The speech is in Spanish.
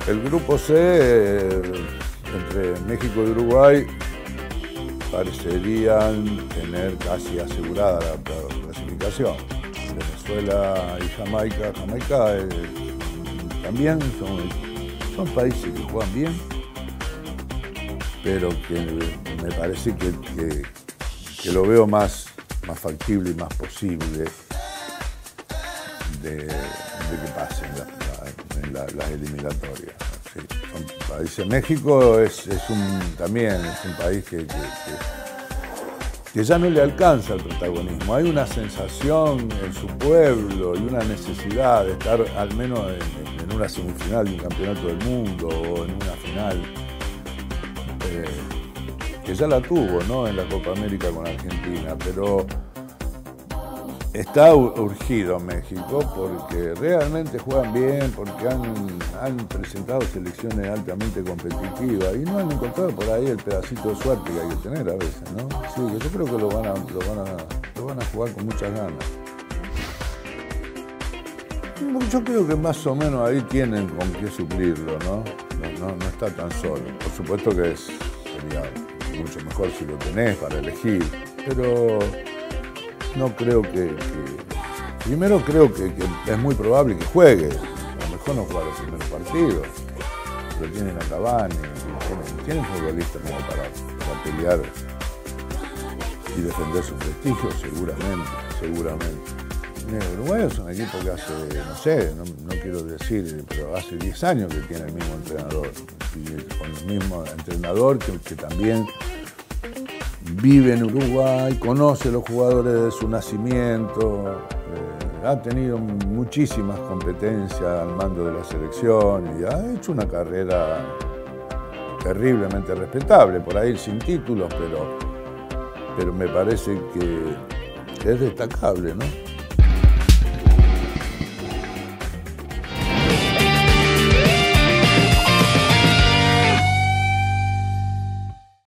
El grupo C, entre México y Uruguay, parecerían tener casi asegurada la clasificación. Venezuela y Jamaica también son países que juegan bien, pero que me parece que lo veo más factible y más posible de que pasen las eliminatorias. Sí, son países. México también es un país que ya no le alcanza el protagonismo. Hay una sensación en su pueblo y una necesidad de estar al menos en una semifinal de un campeonato del mundo o en una final, que ya la tuvo, ¿no?, en la Copa América con Argentina, pero está urgido México porque realmente juegan bien, porque han presentado selecciones altamente competitivas y no han encontrado por ahí el pedacito de suerte que hay que tener a veces, ¿no? Sí, yo creo que lo van a jugar con muchas ganas. Yo creo que más o menos ahí tienen con qué suplirlo, ¿no? No está tan solo. Por supuesto que sería mucho mejor si lo tenés para elegir, pero no creo primero creo que es muy probable que juegue. A lo mejor no juega los primeros partidos, pero tienen a Cavani, tienen futbolistas como para pelear y defender su prestigio, seguramente. Uruguay es un equipo que hace, no sé, no quiero decir, pero hace 10 años que tiene el mismo entrenador. Y con el mismo entrenador que también vive en Uruguay, conoce a los jugadores de su nacimiento, ha tenido muchísimas competencias al mando de la selección y ha hecho una carrera terriblemente respetable, por ahí sin títulos, pero me parece que es destacable, ¿no?